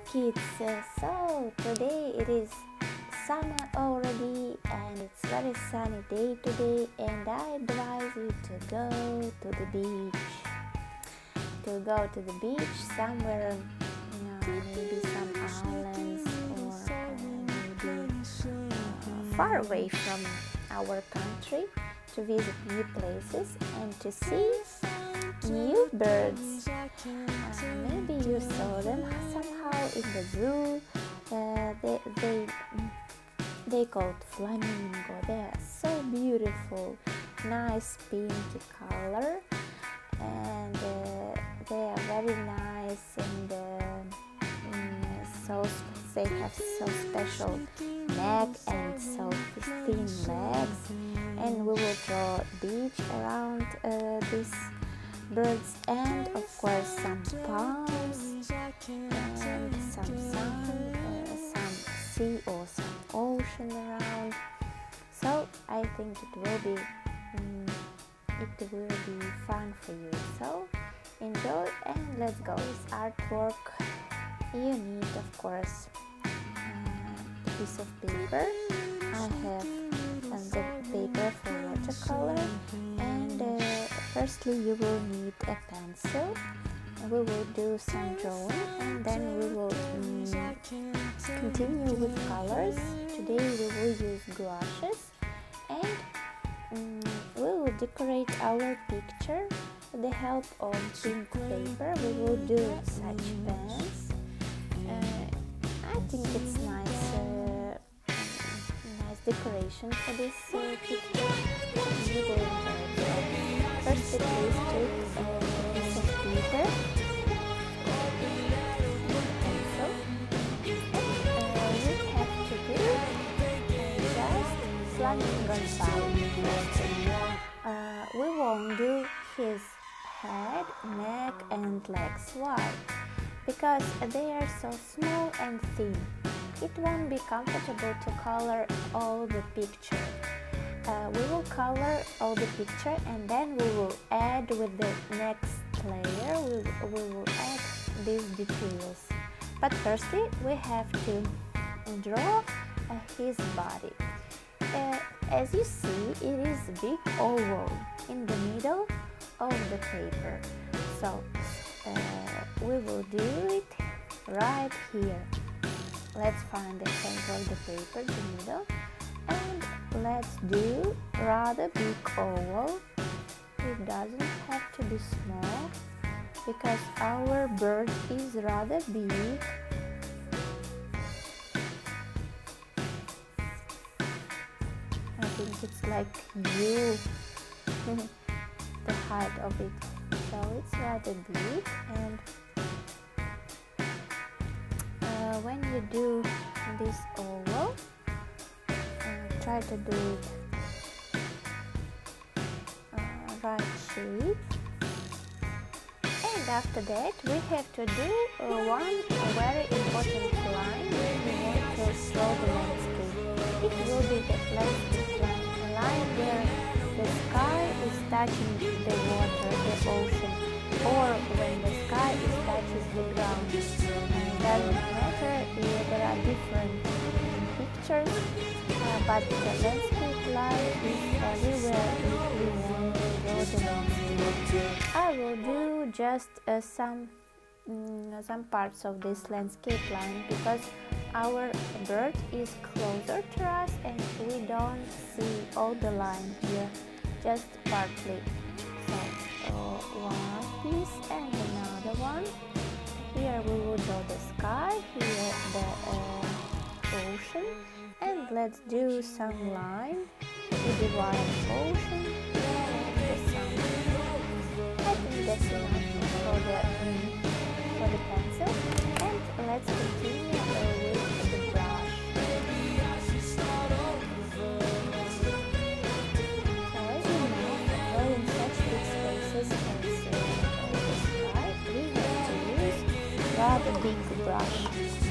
kids, so today it is summer already and it's very sunny day today, and I advise you to go to the beach somewhere, maybe some islands or maybe far away from our country, to visit new places and to see new birds. Maybe you saw them somehow in the zoo. They called flamingo. They are so beautiful, nice pink color, and they are very nice, and they have so special neck and so thin legs. And we will draw beach around these birds, and of course some palms and some sun, some sea or some ocean around. So I think it will be fun for you. So enjoy and let's go. This artwork, you need of course a piece of paper. I have the paper for watercolor, and firstly you will need a pencil. We will do some drawing and then we will continue with colors. Today we will use gouaches, and we will decorate our picture with the help of pink paper. We will do such pens. I think it's nice decoration for this picture. You will enjoy it. First, please take a piece of paper, pencil, and you have to do just flamingo style. We won't do his head, neck, and legs. Why? Because they are so small and thin. It won't be comfortable to color all the picture. We will color all the picture and then we will add with the next layer, we will add these details. But firstly we have to draw his body. As you see, it is a big oval in the middle of the paper. So we will do it right here. Let's find the center of the paper, the middle, and let's do rather big oval. It doesn't have to be small because our bird is rather big. I think it's like you, the height of it. So it's rather big, and when you do this oval, try to do it right shape. And after that we have to do one very important line where we want to draw the landscape. It will be the landscape line, a line where the sky is touching the water, the ocean, or when the sky is touching the ground. It doesn't matter, there are different pictures, but the landscape line is everywhere if we want to draw the landscape. I will do just some parts of this landscape line because our bird is closer to us and we don't see all the line here, just partly. So one piece and another one. Here we will draw the sky, here the ocean, and let's do some line to divide ocean and the sun. I think that's enough for the pencil, and let's continue with the brush. So as you know, drawing such big spaces as the sky, we have to use rather big brush.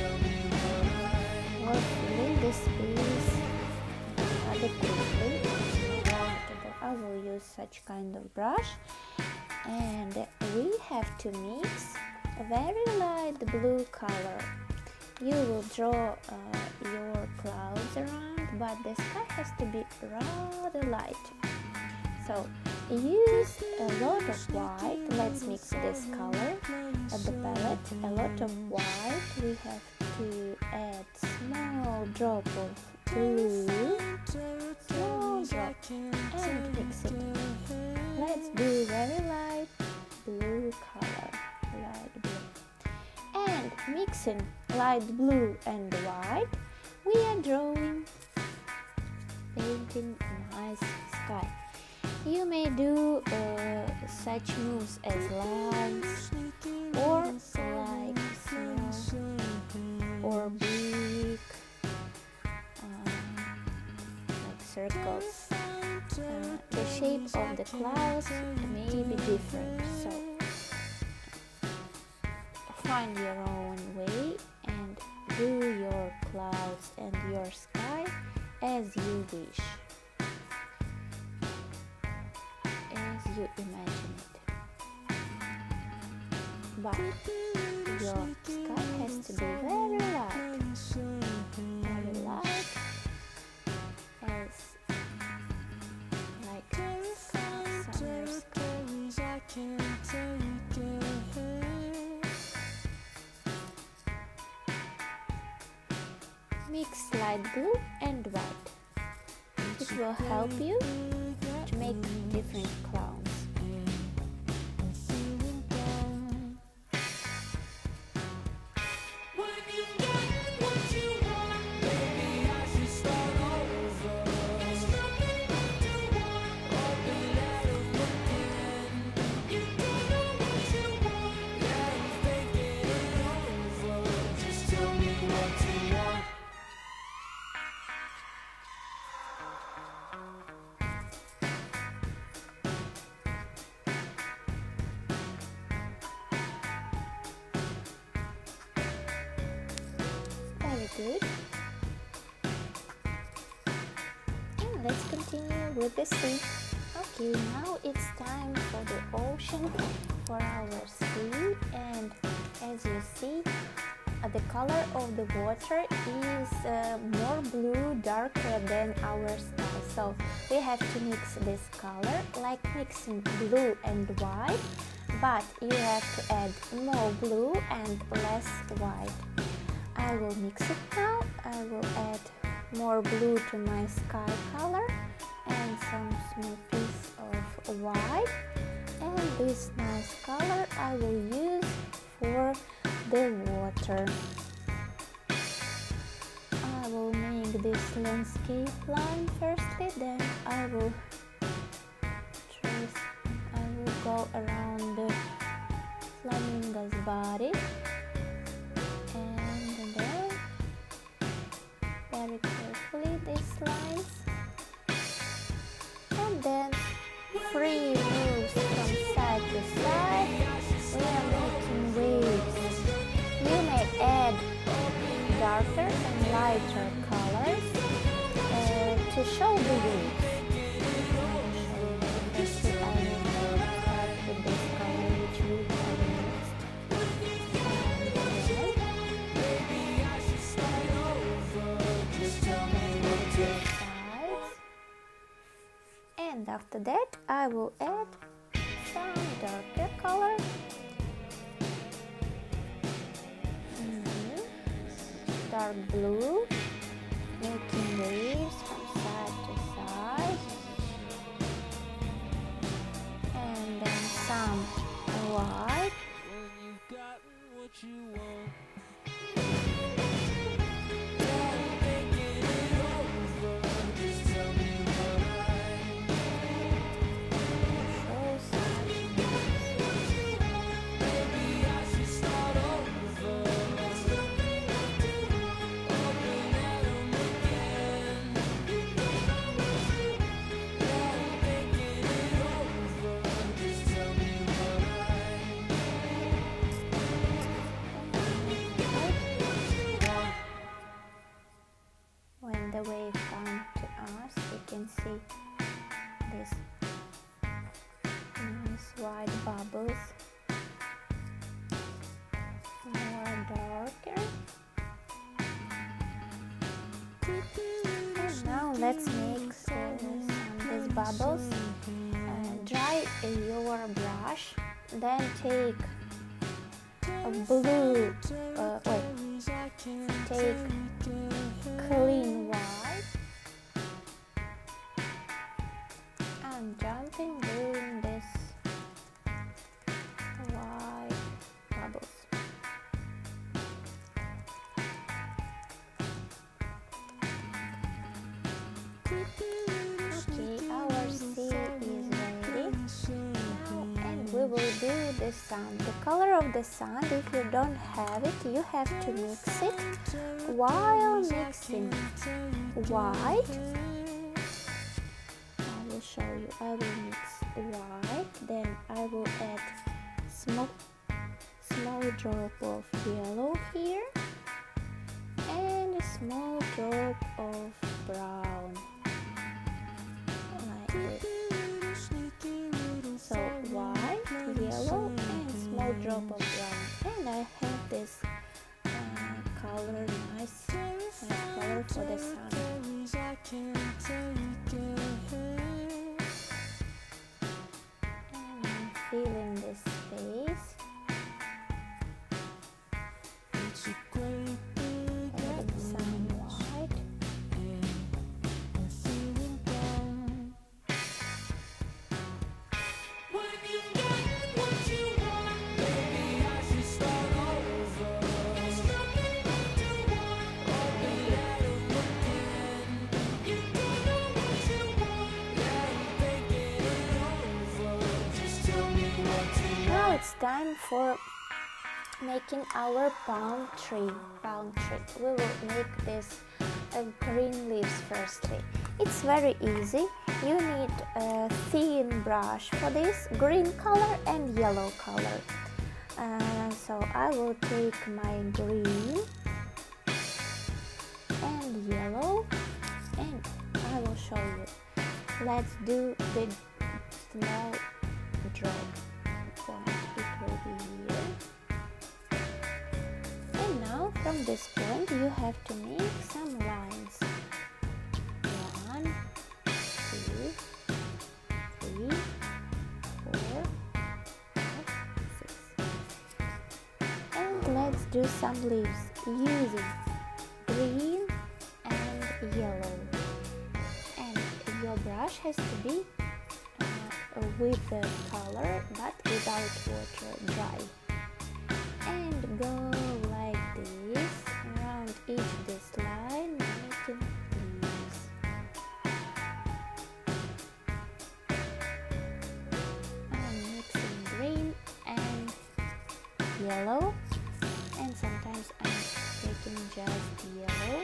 We're filling this space rather quickly. I will use such kind of brush, and we have to mix a very light blue color You will draw your clouds around, but the sky has to be rather light. So use a lot of white. Let's mix this color at the palette. A lot of white. We have to add small drop of blue, small drop, and mix it. Let's do very light blue color, light blue. And mixing light blue and white, we are drawing, painting nice sky. You may do such moves as lines, or like small or big, like circles. The shape of the clouds may be different, so find your own way and do your clouds and your sky as you wish, as you imagine it. But your sky has to be very light, as like summer sky. Mix light blue and white. It will help you to make different clouds. Good. And let's continue with the sea. Okay, now it's time for the ocean, for our sea, and as you see, the color of the water is more blue, darker than our sky. So we have to mix this color, like mixing blue and white, but you have to add more blue and less white. I will mix it now. I will add more blue to my sky color and some small piece of white, and this nice color I will use for the water. I will make this landscape line firstly, then I will go around the flamingo's body. Very carefully these lines, and then free moves from side to side. We are making waves. You may add darker and lighter colors to show the waves. Firstly, I will start with this color which we have mixed. And after that I will add some darker color, dark blue, making waves from side to side, and then some white. The wave come to us, we can see these nice white bubbles, more darker, And now let's make these bubbles. Dry your brush, then take a blue, take clean white and jumping doing this white bubbles. Okay, our sea is ready now, and we will do the sun. The color of the sun, if you don't have it, you have to mix it. While mixing white, I will show you. I will mix white, then I will add small drop of yellow here and a small drop of brown, like this. So white, yellow, and small drop of brown. And I have this color, nice color for the sun. And I'm filling this space. Adding some white. Now it's time for making our palm tree. We will make this green leaves firstly. It's very easy. You need a thin brush for this, green color and yellow color. So I will take my green and yellow, and I will show you. Let's do the small drop point. It will be here. And now from this point you have to make some lines. 1, 2, 3, 4, 5, 6. And let's do some leaves using green and yellow. And your brush has to be with the color but without water, dry. And go like this around each this line, making leaves. I'm mixing green and yellow, and sometimes I'm taking just yellow.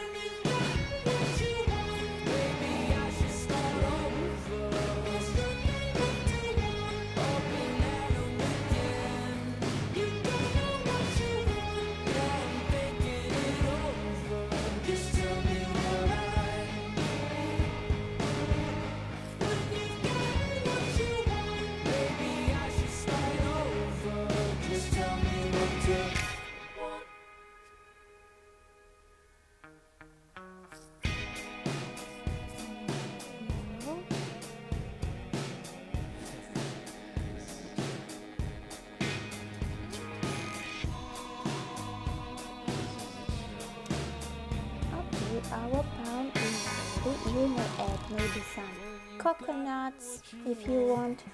Our palm is ready. You may add maybe some coconuts if you want,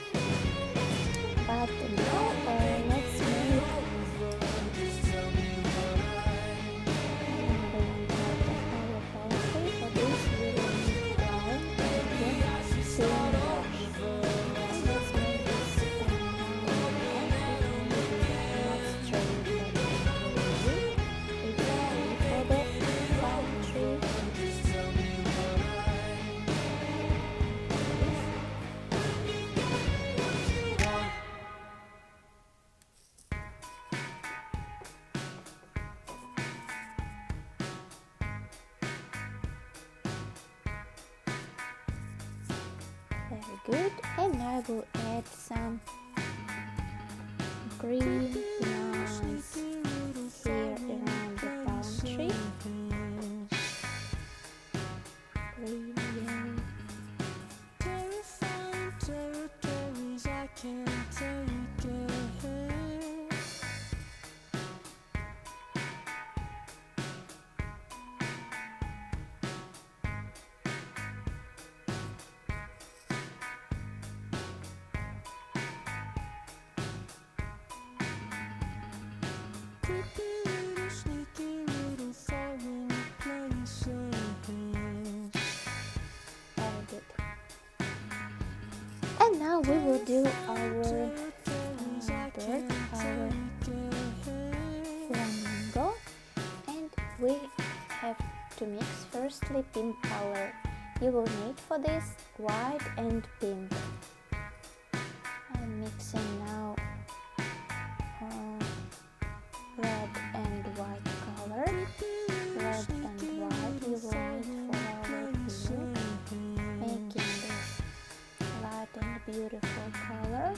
but now let's make our palm tree. For this we will need brown and same brush. And let's make this good. And I will add some green lines here around the palm tree. Very good. And now we will do our bird, our flamingo, and we have to mix firstly pink color. You will need for this white and pink. I'm mixing now red and white color. Red and white you will need for our pink, making this light and beautiful color.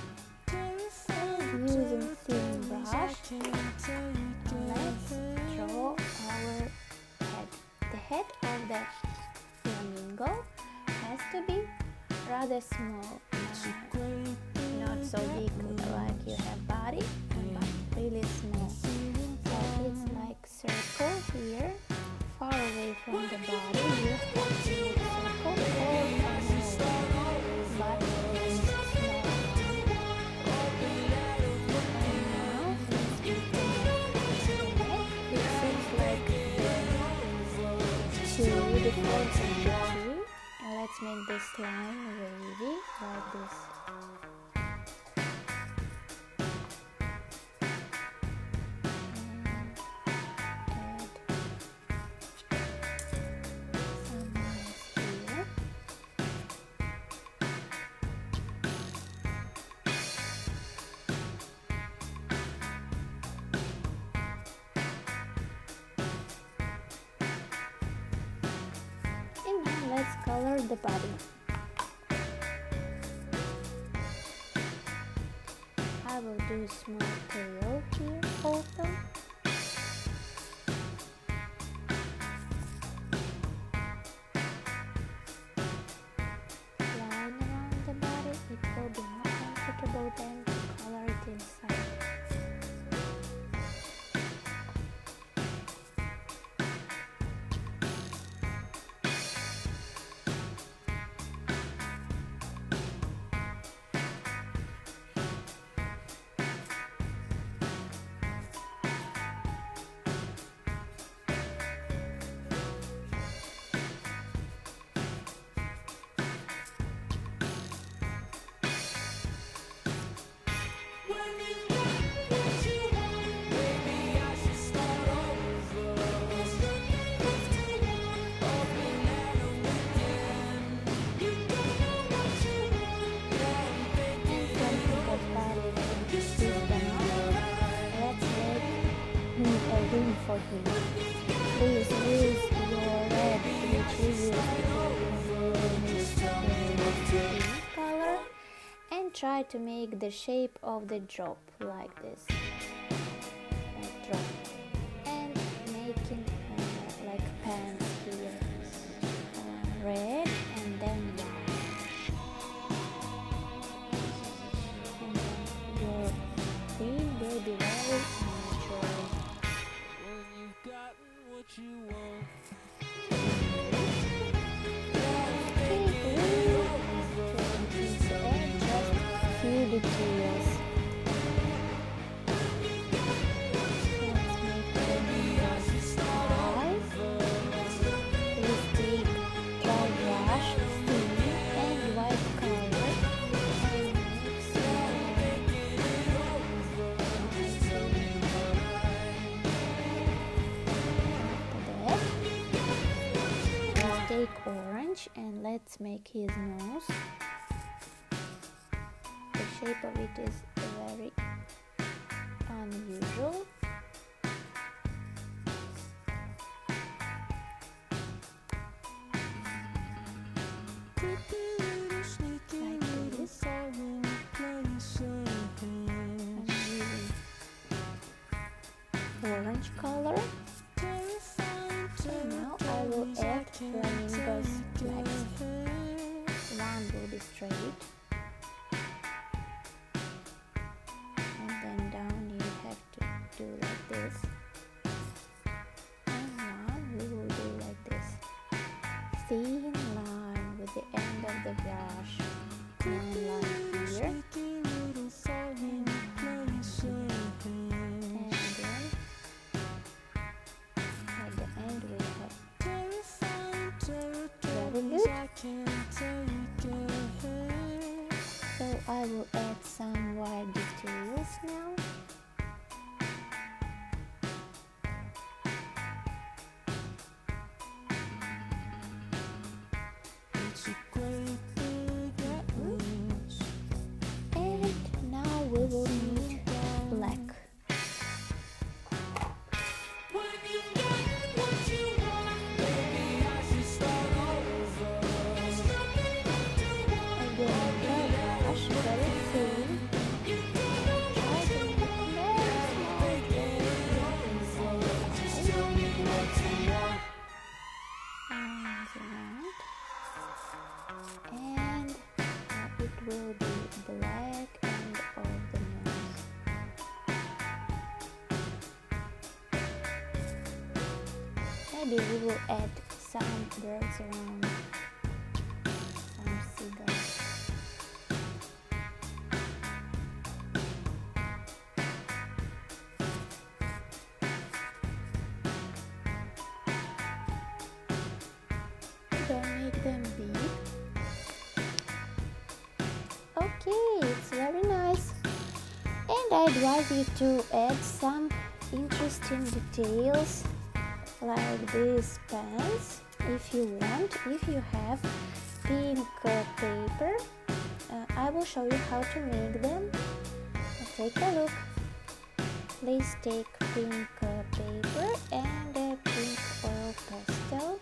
And using thin brush, let's draw our head. The head of the flamingo has to be rather small, not so big like you have body, but really small. So it's like circle here, far away from the body. You have to make circle or but it's small. It seems like two defaults and two. Let's make this line wavy like this. Let's color the body. I will do small tail here also. Line around the body, it will be more comfortable than to color it inside. For him. Please use your red, which you used the color, and try to make the shape of the drop like this. Drop. And making like pants here. Red and then white. And your green will be very natural. You want. Just few details. Let's make them eyes. Please take dry brush, thin and white color, and mix take orange and let's make his nose. The shape of it is very unusual. Like this. Orange color. Now I will add flamingo's legs. One will be straight, and then down you have to do like this, and one we will do like this. Thin line with the end of the brush. One line here, and then cute. So I will add some white details now. And now we will need black. And it will be black and of the nose. Maybe we will add some birds around, some seagulls. Don't make them big. Okay, it's very nice. And I advise you to add some interesting details like these pants if you want. If you have pink paper, I will show you how to make them. Take a look. Please take pink paper and a pink oil pastel.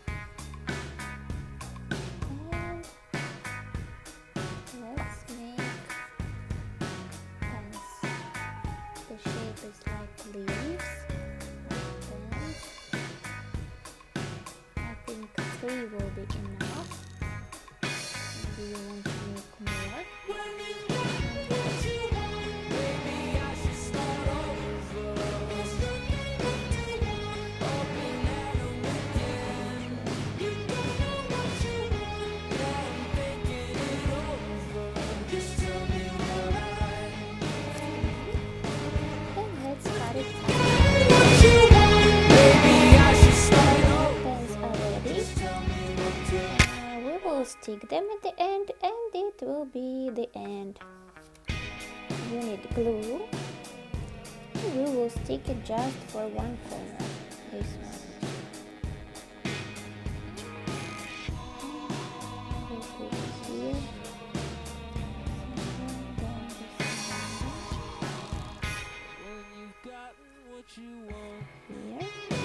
Is like leaves, I think 3 will be enough. Maybe you want to make more. Stick them at the end, and it will be the end. You need glue. We will stick it just for one corner, this one. We'll put it here. Here.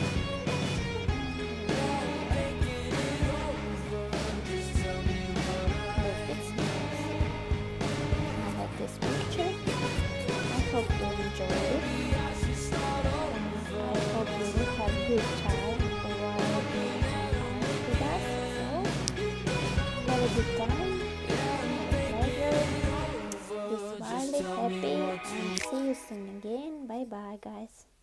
I hope you enjoy it. I hope you will have good time while being with us. So, have a good time, have a pleasure, be smiley, happy, and see you soon again. Bye bye, guys.